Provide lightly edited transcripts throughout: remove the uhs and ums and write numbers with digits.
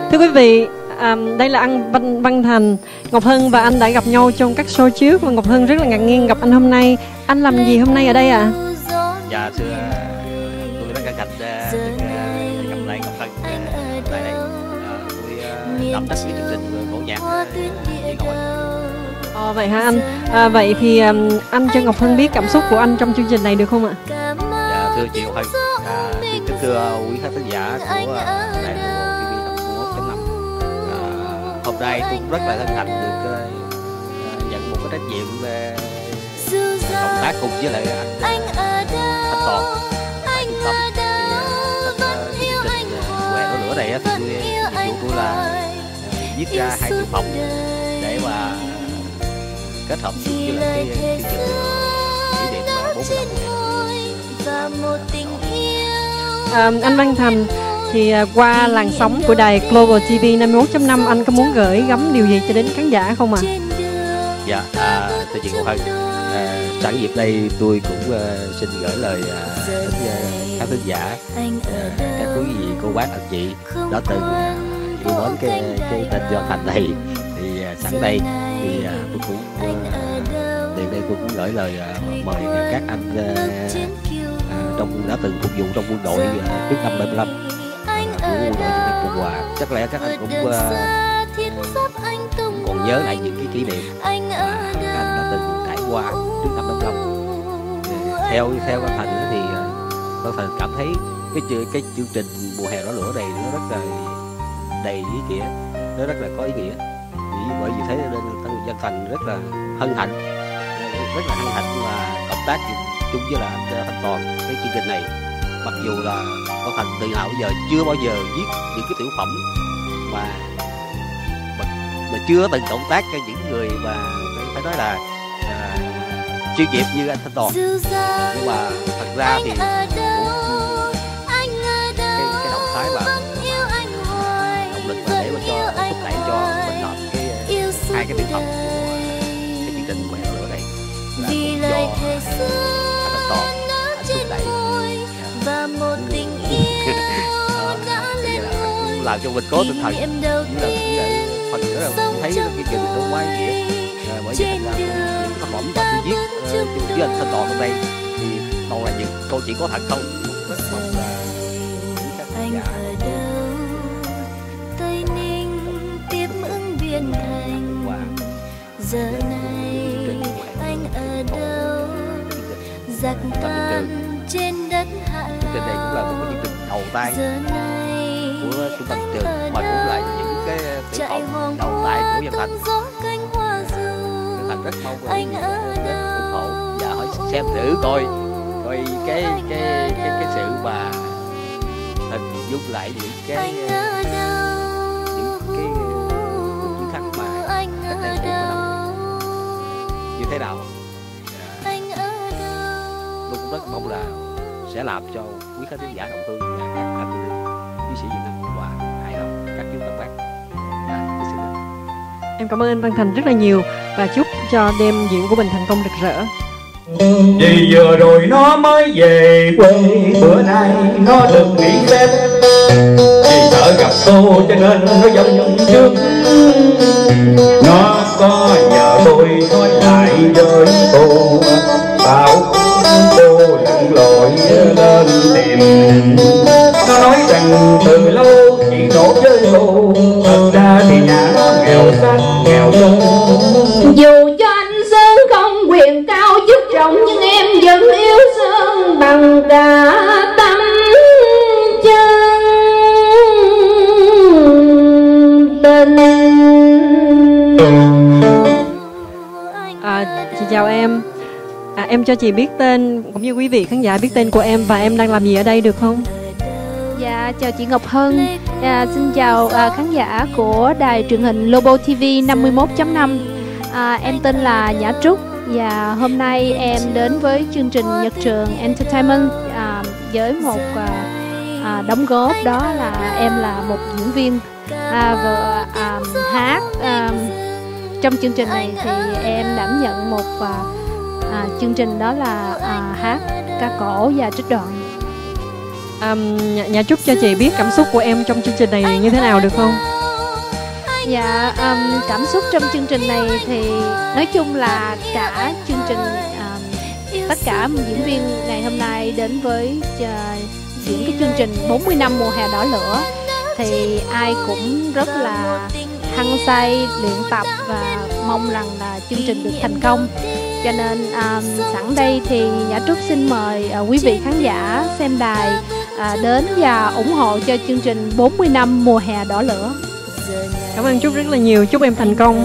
Thưa quý vị, đây là anh Văn Thành. Ngọc Hân và anh đã gặp nhau trong các show trước và Ngọc Hân rất là ngạc nhiên gặp anh hôm nay. Anh làm gì hôm nay ở đây ạ? Dạ thưa, tôi rất hân hạnh được gặp lại Ngọc Hân tại đây. Tôi làm tất cái chương trình cổ nhạc Việt Ngọc. Vậy hả anh? Vậy thì anh cho Ngọc Hân biết cảm xúc của anh trong chương trình này được không ạ? Dạ thưa chị Ngọc Hân, kính thưa quý khán thính giả của đài TV 51.5. Hôm nay tôi rất là hân hạnh được nhận một cái trách nhiệm cộng tác cùng với lại anh Toàn tại trung tâm. Thì trong chương trình Quẹ Nổ Lửa này thì nhiệm vụ tôi là viết ra 2 tiểu phẩm để mà kết hợp với lại cái chương trình kỷ niệm 45 Anh Văn Thành, thì qua làn sóng của đài Global TV 51.5, anh có muốn gửi gắm điều gì cho đến khán giả không ạ? Dạ, thưa chị Ngọc Hân, sẵn dịp đây tôi cũng xin gửi lời đến khán thính giả, các quý vị, cô bác, anh chị đã từng yêu mến cái tên Văn Thành này. Thì sẵn đây thì tôi cũng tiền đây tôi cũng gửi lời mời các anh trong đã từng phục vụ trong quân đội trước năm 75 của quân đội Nhân dân Cộng Hòa. Chắc lẽ các anh cũng còn nhớ lại những cái kỷ niệm mà các anh đã từng trải qua trước năm 75. Theo Văn Thành thì Văn Thành cảm thấy cái chương trình Mùa Hè Nổ Lửa này nó rất là đầy ý nghĩa, nó rất là có ý nghĩa. Bởi vì thế nên Văn Thành rất là hân hạnh mà cộng tác chung với là anh Toàn cái chương trình này. Mặc dù là Văn Thành từ nào giờ chưa bao giờ viết những cái tiểu phẩm mà chưa từng cộng tác cho những người mà phải nói là chuyên nghiệp như anh Thanh Toàn. Nhưng mà thật ra thì cũng cái động thái và động lực mà để mà cho thúc đẩy cho mình làm hai cái tiểu phẩm của cái chương trình Quẹ Nổ Lửa này là cũng do anh Thanh Toàn anh thúc đẩy và một tình yêu đã lên ngôi làm cho mình có tinh thần phần nữa là thấy cái chương trình nó quá ý nghĩa. Bởi vì thành ra những tác phẩm mà tôi viết với anh Thanh Toàn hôm nay thì toàn là những câu chuyện có thật không. Rất mong là các khán giả Tây Ninh tiếp ứng Biên Thành, giờ này anh ở đâu? Giặc tan trên đất Hạ Long. Chương trình này cũng là một cái chương trình đầu tay của Trung tâm Trường, mà cũng lại những cái tiểu phẩm đầu tay của Văn Thành. Văn Thành rất mong là đến ủng hộ và hỏi xem thử coi cái sự mà hình dung lại những cái chiến thắng mà cách đây 40 năm như thế nào. Tôi cũng rất mong là sẽ làm cho quý khán thính giả đồng hương và các anh chiến sĩ Việt Nam Cộng Hòa hài lòng các chú các bác. Em cảm ơn anh Văn Thành rất là nhiều và chúc cho đêm diễn của mình thành công rực rỡ. Vì vừa rồi nó mới về quê, bữa nay nó được nghỉ phép. Vì sợ gặp cô cho nên nó giống trước. Nó có nhờ tôi nói lại với cô, bảo cô lặn lội lên tìm. Nó nói rằng từ lâu chị nổ với cô, thật ra thì nhà nó nghèo sách nghèo chung. Dù cho anh Sơn không quyền cao chức trọng, nhưng em vẫn yêu Sơn bằng cả tâm chân tình. Chị chào em. Em cho chị biết tên cũng như quý vị khán giả biết tên của em và em đang làm gì ở đây được không? Dạ, chào chị Ngọc Hân. Xin chào khán giả của đài truyền hình Global TV 51.5. Em tên là Nhã Trúc và hôm nay em đến với chương trình Nhật Trường Entertainment với một đóng góp, đó là em là một diễn viên và hát. Trong chương trình này thì em đảm nhận một chương trình đó là hát ca cổ và trích đoạn. Nhã Trúc cho chị biết cảm xúc của em trong chương trình này như thế nào được không? Dạ, cảm xúc trong chương trình này thì nói chung là cả chương trình, tất cả diễn viên ngày hôm nay đến với diễn cái chương trình 40 năm mùa hè đỏ lửa thì ai cũng rất là hăng say luyện tập và mong rằng là chương trình được thành công. Cho nên sẵn đây thì Nhã Trúc xin mời quý vị khán giả xem đài đến và ủng hộ cho chương trình 40 năm mùa hè đỏ lửa. Cảm ơn Trúc rất là nhiều, chúc em thành công.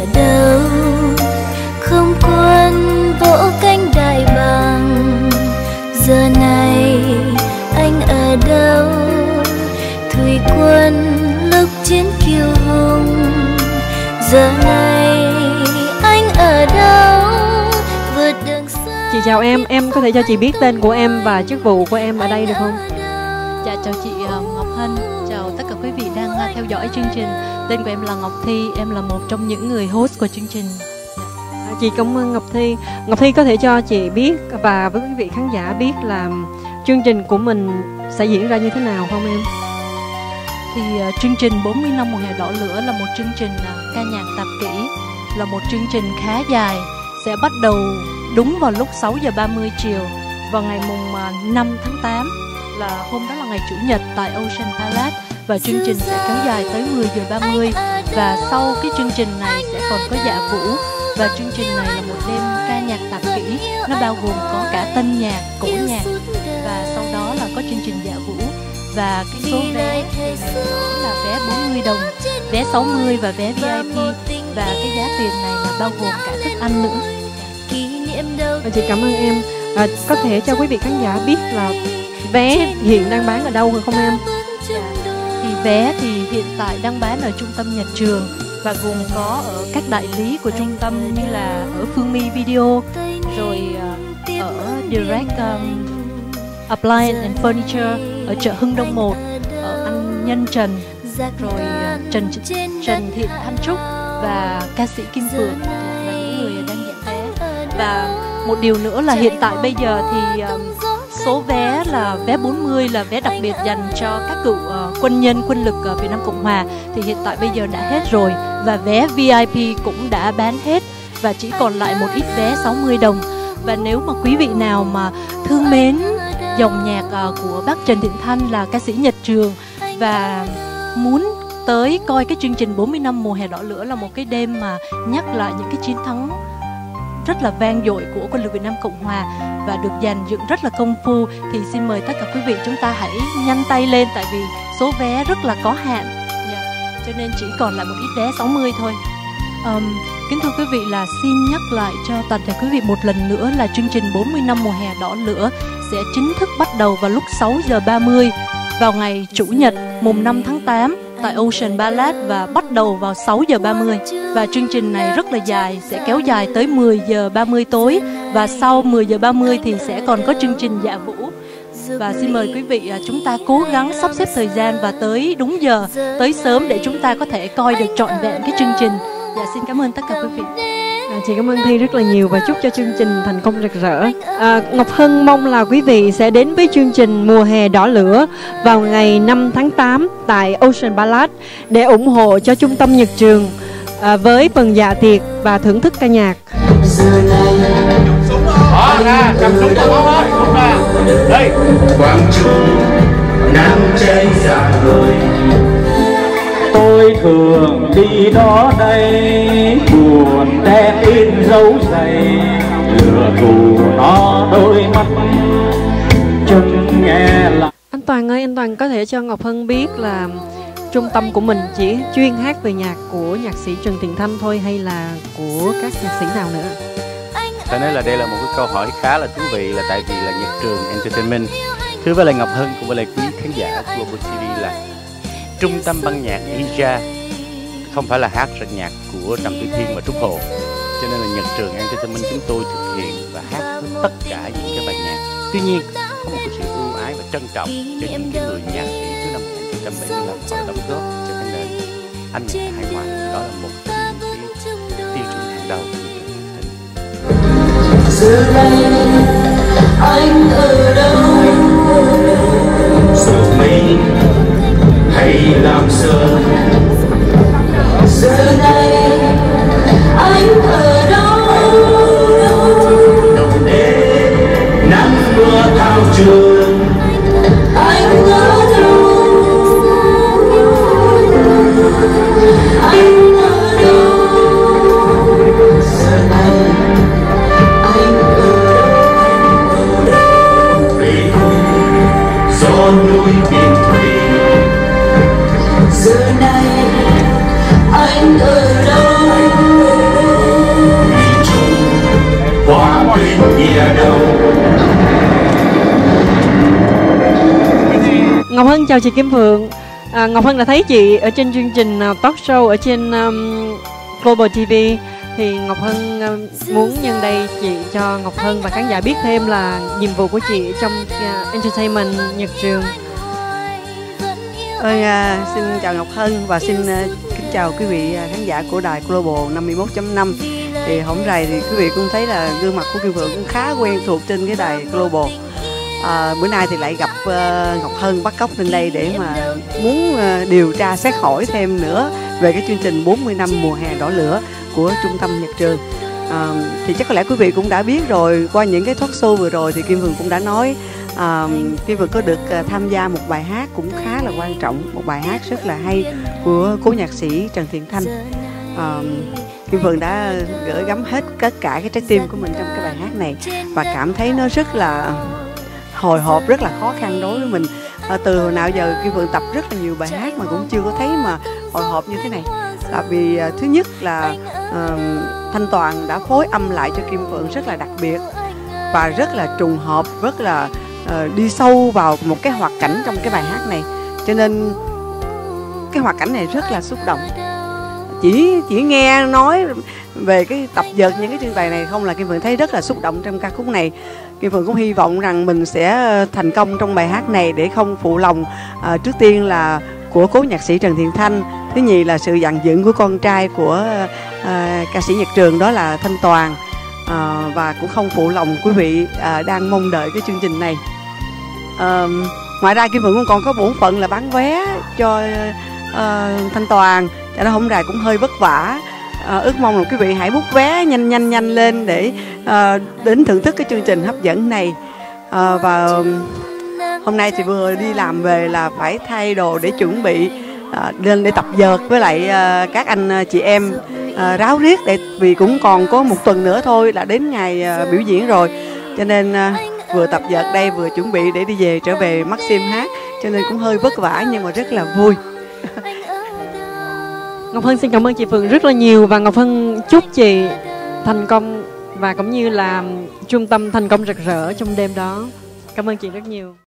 Không quân vỗ cánh đại bàng, giờ này anh ở đâu? Thủy quân lúc chiến kiêu hùng, giờ này anh ở đâu? Vượt đường xa. Chị chào em có thể cho chị biết tên của em và chức vụ của em ở đây được không? Dạ chào chị Ngọc Hân, chào tất cả quý vị đang theo dõi chương trình. Tên của em là Ngọc Thi, em là một trong những người host của chương trình. Chị cảm ơn Ngọc Thi. Ngọc Thi có thể cho chị biết và với quý vị khán giả biết là chương trình của mình sẽ diễn ra như thế nào không em? Thì chương trình 40 năm mùa hè đỏ lửa là một chương trình ca nhạc tạp kỹ, là một chương trình khá dài, sẽ bắt đầu đúng vào lúc 6 giờ 30 chiều vào ngày mùng 5 tháng 8, là hôm đó là ngày Chủ nhật tại Ocean Palace, và chương trình sẽ kéo dài tới 10 giờ 30, và sau cái chương trình này sẽ còn có dạ vũ, và chương trình này là một đêm ca nhạc tạp kỹ, nó bao gồm có cả tân nhạc, cổ nhạc, và sau đó là có chương trình dạ vũ. Và cái số vé này đó là vé 40 đồng, vé 60 và vé VIP, và cái giá tiền này là bao gồm cả thức ăn nữa. Và chị cảm ơn em. Có thể cho quý vị khán giả biết là vé hiện đang bán ở đâu được không em? Thì vé thì hiện tại đang bán ở trung tâm Nhật Trường, và gồm có ở các đại lý của trung tâm như là ở Phương My Video, rồi ở Direct Appliance and Furniture, ở chợ Hưng Đông 1, ở anh Nhân Trần, rồi Trần Thiện Thanh Trúc và ca sĩ Kim Phượng là những người đang nhận vé. Và một điều nữa là hiện tại bây giờ thì số vé là vé 40 là vé đặc biệt dành cho các cựu quân nhân quân lực Việt Nam Cộng Hòa, thì hiện tại bây giờ đã hết rồi, và vé VIP cũng đã bán hết và chỉ còn lại một ít vé 60 đồng. Và nếu mà quý vị nào mà thương mến dòng nhạc của bác Trần Thiện Thanh là ca sĩ Nhật Trường và muốn tới coi cái chương trình 40 năm mùa hè đỏ lửa, là một cái đêm mà nhắc lại những cái chiến thắng rất là vang dội của quân lực Việt Nam Cộng Hòa và được dàn dựng rất là công phu, thì xin mời tất cả quý vị chúng ta hãy nhanh tay lên, tại vì số vé rất là có hạn, cho nên chỉ còn lại một ít vé 60 thôi. Kính thưa quý vị, là xin nhắc lại cho toàn thể quý vị một lần nữa là chương trình 40 năm mùa hè đỏ lửa sẽ chính thức bắt đầu vào lúc 6 giờ 30 vào ngày Chủ nhật mùng 5 tháng 8 tại Ocean Palace, và bắt đầu vào 6 giờ 30. Và chương trình này rất là dài, sẽ kéo dài tới 10 giờ 30 tối, và sau 10 giờ 30 thì sẽ còn có chương trình dạ vũ. Và xin mời quý vị chúng ta cố gắng sắp xếp thời gian và tới đúng giờ, tới sớm để chúng ta có thể coi được trọn vẹn cái chương trình. Dạ, xin cảm ơn tất cả quý vị. Chị cảm ơn Thi rất là nhiều và chúc cho chương trình thành công rực rỡ. Ngọc Hân mong là quý vị sẽ đến với chương trình Mùa hè đỏ lửa vào ngày 5 tháng 8 tại Ocean Palace để ủng hộ cho trung tâm Nhật Trường với phần dạ tiệc và thưởng thức ca nhạc. Ra, cầm súng cho máu hết, không ra. Đây. Quang Trung nắng cháy rạng ngời. Tôi thường đi đó đây, buồn đen in dấu giày, lửa thù nó đôi mắt chân nghe là. Anh Toàn ơi, anh Toàn có thể cho Ngọc Hân biết là trung tâm của mình chỉ chuyên hát về nhạc của nhạc sĩ Trần Thiện Thanh thôi hay là của các nhạc sĩ nào nữa? Phải nói là đây là một cái câu hỏi khá là thú vị, là tại vì là Nhật Trường Entertainment thưa với lại Ngọc Hân cùng với lại quý khán giả Global TV là trung tâm ban nhạc IJA, không phải là hát nhạc của Trần Tư Thiên và Trúc Hồ, cho nên là Nhật Trường Entertainment chúng tôi thực hiện và hát với tất cả những cái bài nhạc. Tuy nhiên có một cái sự ưu ái và trân trọng cho những cái người nhạc sĩ trước năm 1975 họ đã đóng góp cho cái nền âm nhạc hải ngoại. Đó là một trong những cái tiêu chuẩn hàng đầu của Nhật Trường Entertainment. Giờ đây anh ở đâu? Giờ mình hay làm giờ giờ này anh ở đâu? Đâu đến nắng mưa thao trường, Anh ở đâu? Anh ở đâu? Giờ này anh ở đâu? về gió núi biển thủy. Giờ này anh ở đâu? Thủy chung qua bên kia đâu. Ngọc Hân chào chị Kim Phượng. Ngọc Hân đã thấy chị ở trên chương trình talk show ở trên Global TV. Thì Ngọc Hân muốn nhân đây chị cho Ngọc Hân và khán giả biết thêm là nhiệm vụ của chị trong Entertainment Nhật Trường. Xin chào Ngọc Hân và xin kính chào quý vị khán giả của đài Global 51.5. Thì hổng rày thì quý vị cũng thấy là gương mặt của Kim Phượng cũng khá quen thuộc trên cái đài Global. Bữa nay thì lại gặp Ngọc Hân bắt cóc lên đây để mà muốn điều tra xét hỏi thêm nữa về cái chương trình 40 năm mùa hè đỏ lửa của Trung tâm Nhật Trường. Thì chắc có lẽ quý vị cũng đã biết rồi, qua những cái talk show vừa rồi thì Kim Phượng cũng đã nói Kim Phượng có được tham gia một bài hát cũng khá là quan trọng, một bài hát rất là hay của cố nhạc sĩ Trần Thiện Thanh. Kim Phượng đã gửi gắm hết tất cả cái trái tim của mình trong cái bài hát này và cảm thấy nó rất là hồi hộp, rất là khó khăn đối với mình. Từ hồi nào giờ Kim Phượng tập rất là nhiều bài hát mà cũng chưa có thấy mà hồi hộp như thế này. Là vì thứ nhất là Thanh Toàn đã phối âm lại cho Kim Phượng rất là đặc biệt và rất là trùng hợp, rất là đi sâu vào một cái hoạt cảnh trong cái bài hát này, cho nên cái hoạt cảnh này rất là xúc động. Chỉ nghe nói về cái tập dượt những cái trưng bày này không là Kim Phượng thấy rất là xúc động trong ca khúc này. Kim Phượng cũng hy vọng rằng mình sẽ thành công trong bài hát này để không phụ lòng trước tiên là của cố nhạc sĩ Trần Thiện Thanh, thứ nhì là sự dàn dựng của con trai của ca sĩ Nhật Trường đó là Thanh Toàn, và cũng không phụ lòng quý vị đang mong đợi cái chương trình này. Ngoài ra Kim Phượng cũng còn có bổn phận là bán vé cho Thanh Toàn, cho nó không rài cũng hơi vất vả. Ước mong là quý vị hãy book vé nhanh lên để đến thưởng thức cái chương trình hấp dẫn này. Và hôm nay thì vừa đi làm về là phải thay đồ để chuẩn bị lên để tập vợt với lại các anh chị em ráo riết, vì cũng còn có một tuần nữa thôi là đến ngày biểu diễn rồi, cho nên vừa tập vợt đây vừa chuẩn bị để đi về trở về Maxim hát, cho nên cũng hơi vất vả nhưng mà rất là vui. Ngọc Hân xin cảm ơn chị Phượng rất là nhiều và Ngọc Hân chúc chị thành công và cũng như là trung tâm thành công rực rỡ trong đêm đó. Cảm ơn chị rất nhiều.